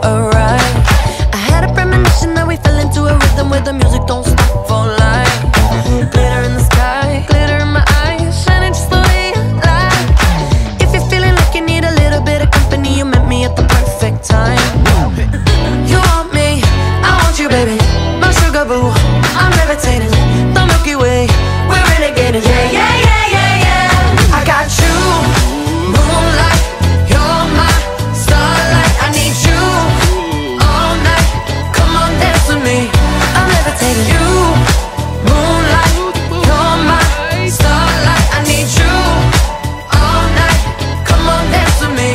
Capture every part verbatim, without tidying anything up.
a ride. I had a premonition that we fell into a rhythm where the music don't stop for life. Glitter in the sky, glitter in my eyes, shining just the way I like. If you're feeling like you need a little bit of company, you met me at the perfect time. You want me, I want you, baby. My sugar boo, I'm levitating. The Milky Way, we're renegading. Yeah, yeah, yeah, yeah, yeah. I got you, moonlight. You're my starlight. I need you all night. Come on, dance with me. I'm levitating. You, moonlight. You're my starlight. I need you all night. Come on, dance with me.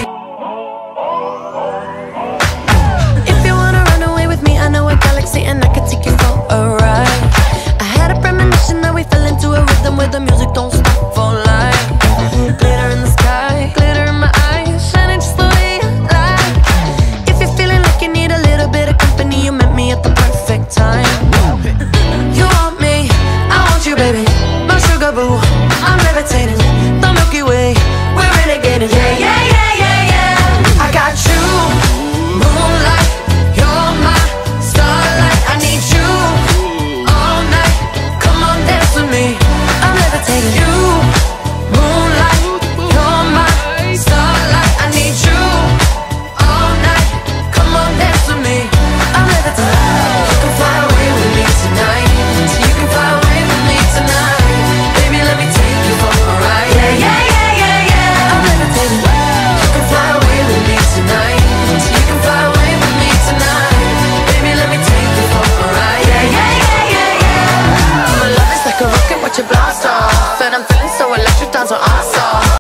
If you wanna run away with me, I know a galaxy and I can take you for a ride. I had a premonition that we fell into a rhythm where the music don't stop for life. Glitter in the sky, glitter in my eyes, shining just the way I like. If you're feeling like you need a little bit of company, you met me at the perfect time. You want me, I want you, baby. My sugar boo, I'm levitating. The Milky Way, we're renegading. Yeah, yeah, yeah, yeah, yeah. I got you, moonlight. You're my starlight. I need you all night. Come on, dance with me. I'm levitating. You, moonlight. You're my starlight. I need you all night. Come on, dance with me. I'm levitating. You can fly away with me tonight. You can fly away with me tonight. Baby, let me take you for a ride. Yeah, yeah, yeah, yeah, yeah. I'm levitating. You can fly away with me tonight. You can fly away with me tonight. Baby, let me take you for a ride. Yeah, yeah, yeah, yeah, yeah. My love is like a rocket, watch it blast off. And I'm feeling so electric, down so awesome.